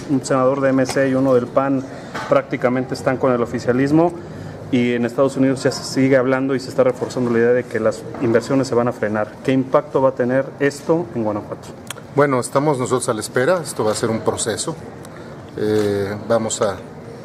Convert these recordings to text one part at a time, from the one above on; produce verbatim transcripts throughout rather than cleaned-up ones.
un senador de M C y uno del P A N prácticamente están con el oficialismo, y en Estados Unidos ya se sigue hablando y se está reforzando la idea de que las inversiones se van a frenar. ¿Qué impacto va a tener esto en Guanajuato? Bueno, estamos nosotros a la espera, esto va a ser un proceso, eh, vamos a,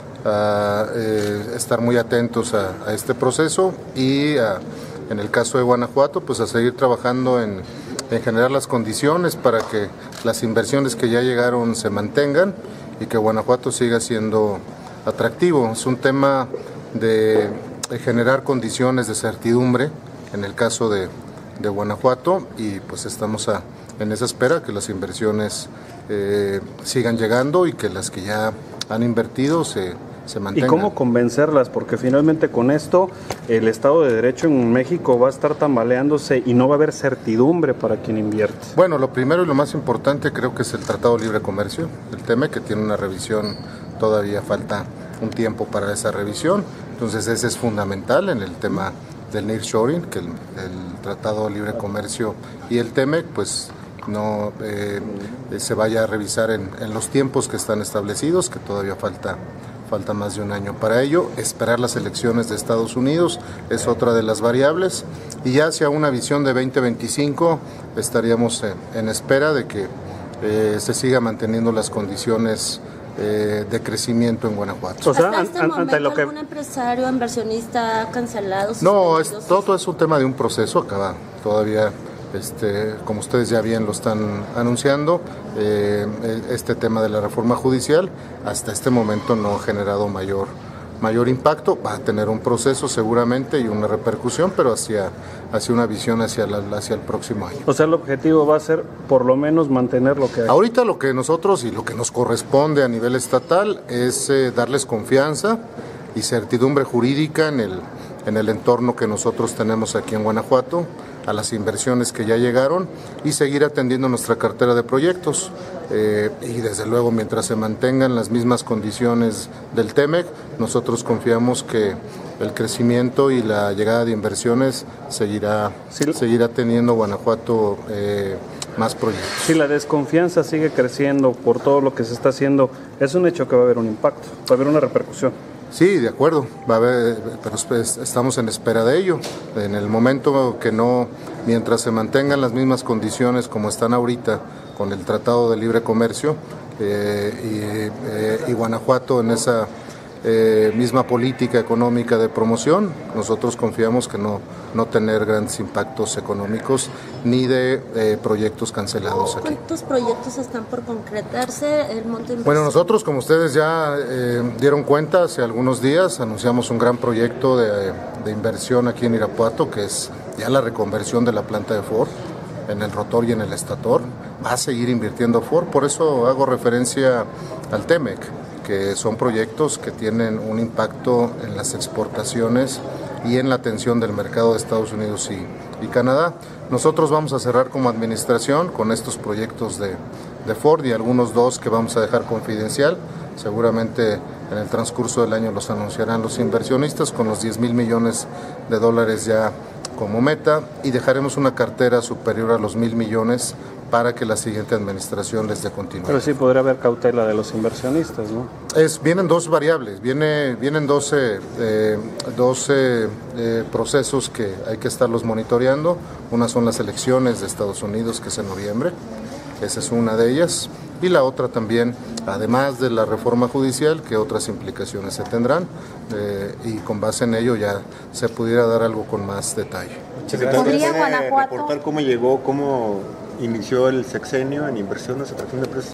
a eh, estar muy atentos a, a este proceso y a, en el caso de Guanajuato, pues a seguir trabajando en, en generar las condiciones para que las inversiones que ya llegaron se mantengan y que Guanajuato siga siendo atractivo. Es un tema de, de generar condiciones de certidumbre en el caso de, de Guanajuato, y pues estamos a, en esa espera que las inversiones eh, sigan llegando y que las que ya han invertido se se mantengan. ¿Y cómo convencerlas? Porque finalmente con esto el Estado de Derecho en México va a estar tambaleándose y no va a haber certidumbre para quien invierte. Bueno, lo primero y lo más importante creo que es el Tratado de Libre Comercio, el tema que tiene una revisión, todavía falta un tiempo para esa revisión, entonces ese es fundamental en el tema del nearshoring, que el, el Tratado de Libre Comercio y el TEMEC pues no eh, se vaya a revisar en, en los tiempos que están establecidos, que todavía falta Falta más de un año para ello. Esperar las elecciones de Estados Unidos es otra de las variables. Y ya hacia una visión de veinte veinticinco estaríamos en, en espera de que eh, se siga manteniendo las condiciones eh, de crecimiento en Guanajuato. O sea, ¿hasta este an, momento lo que... algún empresario, inversionista ha cancelado? No, es, todo es un tema de un proceso. Acaba todavía... Este, como ustedes ya bien lo están anunciando, eh, este tema de la reforma judicial hasta este momento no ha generado mayor, mayor impacto. Va a tener un proceso seguramente y una repercusión, pero hacia, hacia una visión hacia, la, hacia el próximo año. O sea, el objetivo va a ser por lo menos mantener lo que hay. Ahorita lo que nosotros y lo que nos corresponde a nivel estatal es eh, darles confianza y certidumbre jurídica en el, en el entorno que nosotros tenemos aquí en Guanajuato, a las inversiones que ya llegaron y seguir atendiendo nuestra cartera de proyectos. Eh, y desde luego, mientras se mantengan las mismas condiciones del TEMEC, nosotros confiamos que el crecimiento y la llegada de inversiones seguirá, sí. seguirá teniendo Guanajuato eh, más proyectos. Si la desconfianza sigue creciendo por todo lo que se está haciendo, es un hecho que va a haber un impacto, va a haber una repercusión. Sí, de acuerdo, va a haber, pero estamos en espera de ello. En el momento que no, mientras se mantengan las mismas condiciones como están ahorita con el Tratado de Libre Comercio eh, y, eh, y Guanajuato en esa eh, misma política económica de promoción, nosotros confiamos que no, no tener grandes impactos económicos ni de eh, proyectos cancelados aquí. ¿Cuántos proyectos están por concretarse? El monte bueno, nosotros, como ustedes ya eh, dieron cuenta, hace algunos días anunciamos un gran proyecto de, de inversión aquí en Irapuato, que es ya la reconversión de la planta de Ford en el rotor y en el estator. Va a seguir invirtiendo Ford, por eso hago referencia al TEMEC, que son proyectos que tienen un impacto en las exportaciones y en la atención del mercado de Estados Unidos y, y Canadá. Nosotros vamos a cerrar como administración con estos proyectos de, de Ford y algunos dos que vamos a dejar confidencial. Seguramente en el transcurso del año los anunciarán los inversionistas, con los diez mil millones de dólares ya como meta, y dejaremos una cartera superior a los mil millones para que la siguiente administración les dé continuidad. Pero sí podría haber cautela de los inversionistas, ¿no? Es, vienen dos variables, viene, vienen doce, eh, doce eh, procesos que hay que estarlos monitoreando. Una son las elecciones de Estados Unidos, que es en noviembre, esa es una de ellas, y la otra también, además de la reforma judicial, que otras implicaciones se tendrán, eh, y con base en ello ya se pudiera dar algo con más detalle. ¿Podría Guanajuato reportar cómo llegó, cómo inició el sexenio en inversiones, atracción de precios?